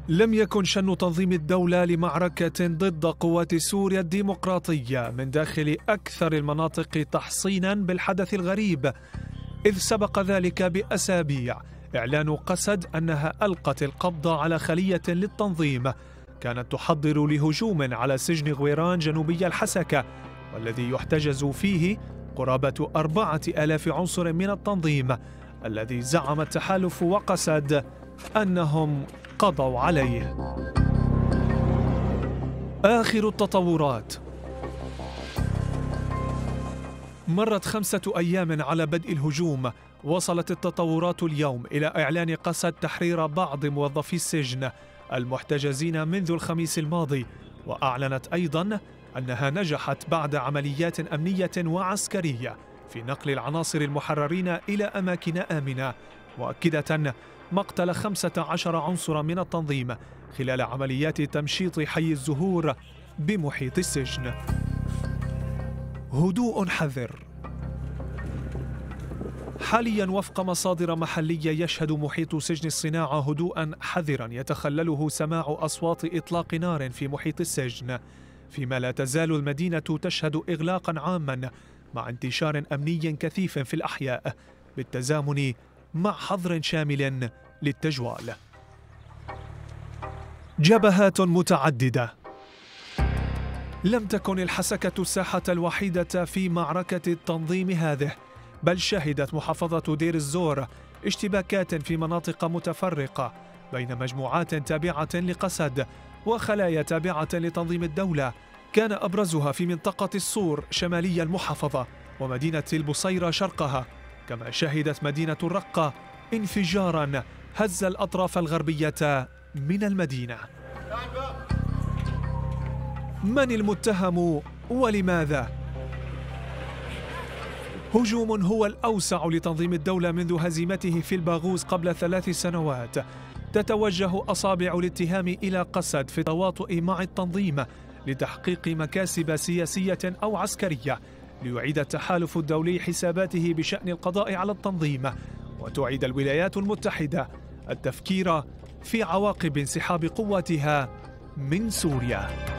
لم يكن شن تنظيم الدولة لمعركة ضد قوات سوريا الديمقراطية من داخل أكثر المناطق تحصينا بالحدث الغريب، إذ سبق ذلك بأسابيع إعلان قسد أنها ألقت القبض على خلية للتنظيم كانت تحضر لهجوم على سجن غويران جنوبي الحسكة، والذي يحتجز فيه قرابة 4000 عنصر من التنظيم، الذي زعم التحالف وقسد أنهم قضوا عليه. آخر التطورات. مرت 5 أيام على بدء الهجوم، وصلت التطورات اليوم إلى إعلان قسد تحرير بعض موظفي السجن المحتجزين منذ الخميس الماضي، وأعلنت أيضاً أنها نجحت بعد عمليات أمنية وعسكرية في نقل العناصر المحررين إلى أماكن آمنة، مؤكدة مقتل 15 عنصر من التنظيم خلال عمليات تمشيط حي الزهور بمحيط السجن. هدوء حذر. حاليا وفق مصادر محلية يشهد محيط سجن الصناعة هدوءا حذرا يتخلله سماع أصوات إطلاق نار في محيط السجن، فيما لا تزال المدينة تشهد إغلاقا عاما مع انتشار أمني كثيف في الأحياء بالتزامن مع حظر شامل للتجوال. جبهات متعددة. لم تكن الحسكة الساحة الوحيدة في معركة التنظيم هذه، بل شهدت محافظة دير الزور اشتباكات في مناطق متفرقة بين مجموعات تابعة لقسد وخلايا تابعة لتنظيم الدولة، كان أبرزها في منطقة الصور شمالي المحافظة ومدينة البصيرة شرقها، كما شهدت مدينة الرقة انفجاراً هز الأطراف الغربية من المدينة. من المتهم ولماذا؟ هجوم هو الأوسع لتنظيم الدولة منذ هزيمته في الباغوز قبل 3 سنوات. تتوجه أصابع الاتهام إلى قسد في التواطؤ مع التنظيم لتحقيق مكاسب سياسية أو عسكرية، ليعيد التحالف الدولي حساباته بشأن القضاء على التنظيم، وتعيد الولايات المتحدة التفكير في عواقب انسحاب قواتها من سوريا.